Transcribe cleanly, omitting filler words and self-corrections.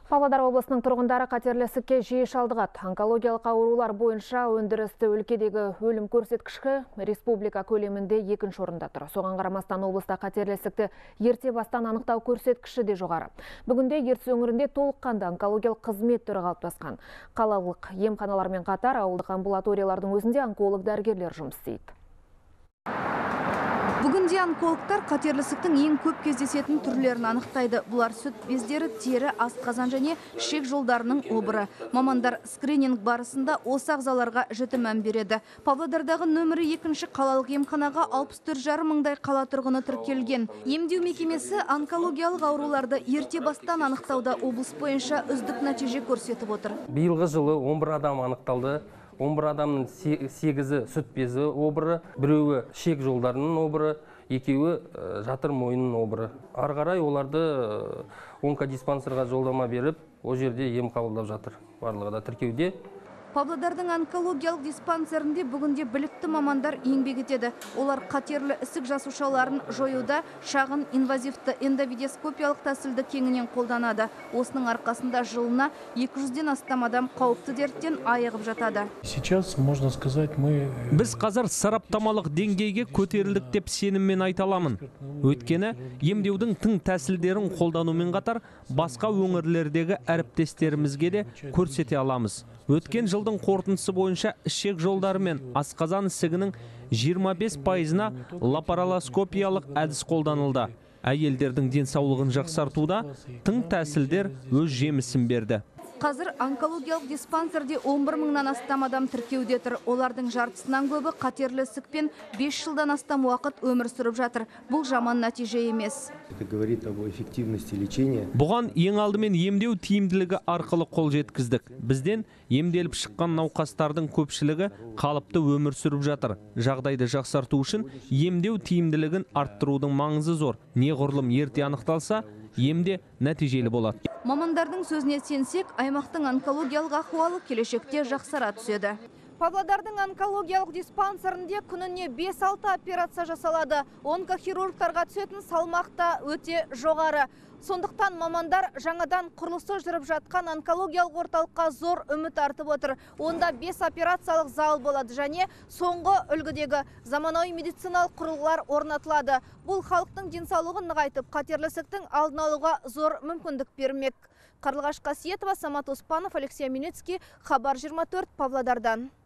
Павлодар облысының тұрғындары қатерлі ісікке жиі шалдығады. Онкологиялық аурулар бойынша өндірісті өлкедегі өлім көрсеткіші республика көлемінде екінші орында тұр. Соған қарамастан облыста қатерлі ісікті ерте бастан анықтау көрсеткіші де жоғары. Бүгінде Ертіс өңірінде толыққанды онкологиялық қызмет түрі қалыптасқан. Қалалық емханалармен қатар ауылдық амбулаториялардың өзінде онколог дәрігерлер жұмыс істейді. Бүгінде онкологтар қатерлі ісіктің ең көп кездесетін түрлерін анықтайды. Бұлар сүт бездері, тері, асқазан және ішек жолдарының обыры. Мамандар скрининг барысында осы ағзаларға жіті мән береді. Павлодардағы нөмірі 2-ші қалалық емханаға 64,5 мыңдай қала тұрғыны тіркелген. Емдеу мекемесі онкологиялық ауруларды ерте бастан анықтауда облыс бойынша үздік нәтиже көрсетіп отыр. Биылғы жылы 11 адам анықталды. 11 адамның 8-і сүт безі обыры, біреуі ішек жолдарының обыры, екеуі жатыр мойнының обыры. Ары қарай оларды онкодиспансерға жолдама беріп, о жерде ем қабылдап жатыр. Барлығы да тіркеуде. Павлодардың онкологиялық диспансерінде бүгінде білікті мамандар еңбек етеді. Олар қатерлі ісік жасушаларын жоюда шағын инвазивті эндовидоскопиялық тәсілді кеңінен қолданады. Осының арқасында жылына 200-ден астам адам қауіпті дерттен айығып жатады. Біз қазір сараптамалық деңгейге көтерілдік деп сеніммен айта аламын. Өйткені емдеудің тың тәсілдерін қолданумен қатар басқа өңірлердегі әріптестерімізге де көрсете аламыз. Өткен жылдың қорытындысы бойынша ішек жолдары мен асқазан ісігінің 25%-на лапаралоскопиялық әдіс қолданылды. Әйелдердің денсаулығын жақсартуда тың тәсілдер өз жемісін берді. Қазір онкологиялық диспансерде 11 мыңнан астам адам тіркеуде тұр. Олардың жартысынан көбі қатерлі ісікпен 5 жылдан астам уақыт өмір сүріп жатыр. Бұл жаман нәтиже емес. Бұған ең алдымен емдеу тиімділігі арқылы қол жеткіздік. Бізден емделіп шыққан науқастардың көпшілігі қалыпты өмір сүріп жатыр. Жағдайды жақсарту үшін емдеу тиімділігін арттырудың маңызы зор. Неғұрлым ерте анықталса, емде нәтижелі болады. Мамандардың сөзіне сенсек, аймақтың онкологиялық ахуалы келешекте жақсара түседі. Павлодардың онкологиялық диспансерінде күніне 5-6 операция жасалады. Онкохирургтарға түсетін салмақта өте жоғары. Сондықтан мамандар жаңадан құрылысы жүріп жатқан онкологиялық орталыққа зор үміт артып отыр. Онда 5 операциялық зал болады және соңғы үлгідегі заманауи медициналық құрылғылар орнатылады. Бұл халықтың денсаулығын нығайтып, қатерлі ісіктің алдын алуға зор мүмкіндік бермек. Қарлығаш Қасиетова, Самат Оспанов, Алексей Минецкий, Хабар 24, Павлодардан.